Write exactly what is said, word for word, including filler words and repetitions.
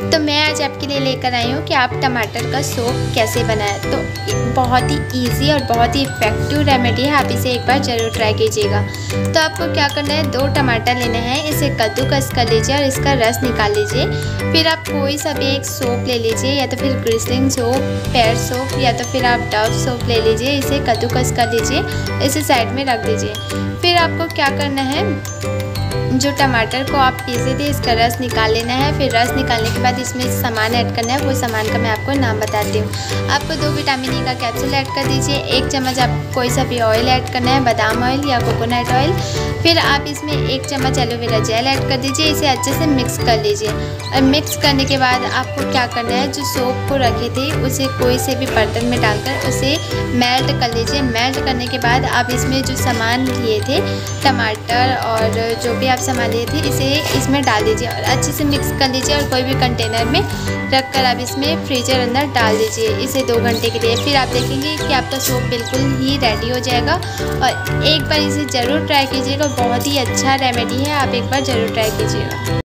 तो मैं आज आपके लिए लेकर आई हूँ कि आप टमाटर का सूप कैसे बनाएं। तो बहुत ही इजी और बहुत ही इफ़ेक्टिव रेमेडी है, आप इसे एक बार ज़रूर ट्राई कीजिएगा। तो आपको क्या करना है, दो टमाटर लेने हैं, इसे कद्दूकस कर लीजिए और इसका रस निकाल लीजिए। फिर आप कोई सा भी एक सोप ले लीजिए, या तो फिर ग्लिसरीन सोप, पेयर सोप, या तो फिर आप डव सोप ले लीजिए। इसे कद्दूकस कर लीजिए, इसे साइड में रख दीजिए। फिर आपको क्या करना है, जो टमाटर को आप पीसे थे इसका रस निकाल लेना है। फिर रस निकालने के बाद इसमें सामान ऐड करना है, वो सामान का मैं आपको नाम बताती हूँ। आपको दो विटामिन ई का कैप्सूल ऐड कर दीजिए। एक चम्मच आप कोई सा भी ऑयल ऐड करना है, बादाम ऑयल या कोकोनट ऑयल। फिर आप इसमें एक चम्मच एलोवेरा जेल ऐड कर दीजिए, इसे अच्छे से मिक्स कर लीजिए। और मिक्स करने के बाद आपको क्या करना है, जो सोप को रखे थे उसे कोई से भी बर्तन में डालकर उसे मेल्ट कर लीजिए। मेल्ट करने के बाद आप इसमें जो सामान लिए थे, टमाटर और जो भी आप सामान लिए थे, इसे इसमें डाल दीजिए और अच्छे से मिक्स कर लीजिए। और कोई भी कंटेनर में रख कर आप इसमें फ्रीजर अंदर डाल दीजिए इसे दो घंटे के लिए। फिर आप देखेंगे कि आपका सूप बिल्कुल ही रेडी हो जाएगा। और एक बार इसे ज़रूर ट्राई कीजिएगा, बहुत ही अच्छा रेमेडी है, आप एक बार ज़रूर ट्राई कीजिएगा।